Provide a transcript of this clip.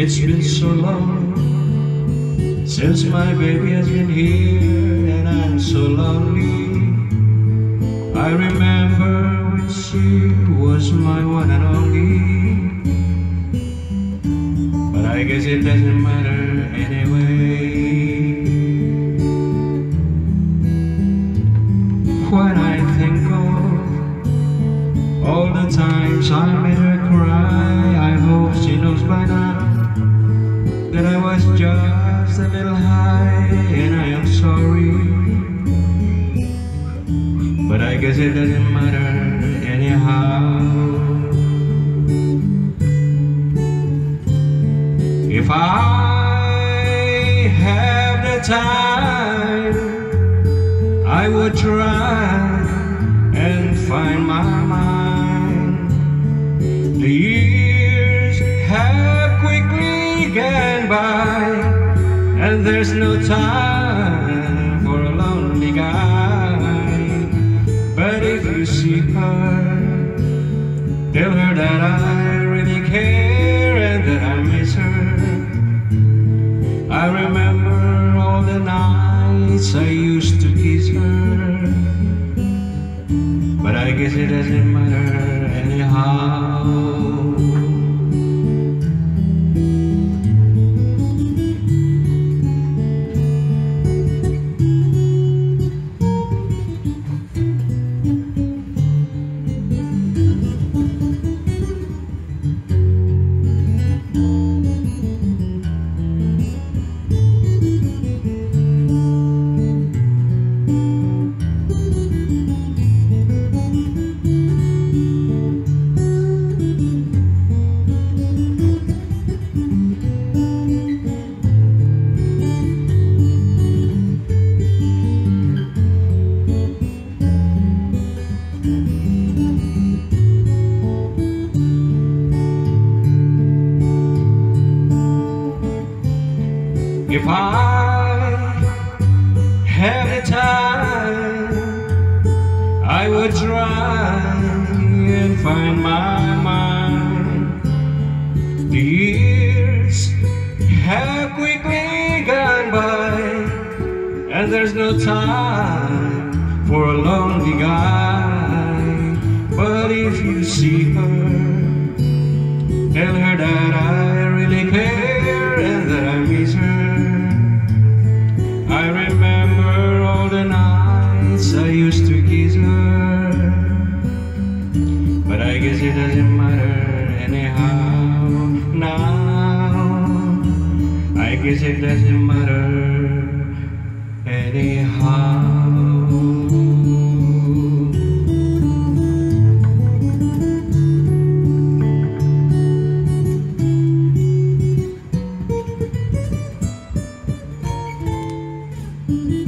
It's been so long since my baby has been here, and I'm so lonely. I remember when she was my one and only, but I guess it doesn't matter anyway. When I think of all the times I made her cry, I hope she knows by now that I was just a little high, and I am sorry, but I guess it doesn't matter anyhow. If I have the time, I would try and find my mind. The years have quickly gone by, and there's no time for a lonely guy. But if you see her, tell her that I really care and that I miss her. I remember all the nights I used to kiss her, but I guess it doesn't matter anyhow. If I have the time, I would try and find my mind. The years have quickly gone by, and there's no time for a lonely guy. But if you see her, tell her that I really care and that I miss her. I remember all the nights I used to kiss her, but I guess it doesn't matter anyhow now. I guess it doesn't matter anyhow. Mm-hmm.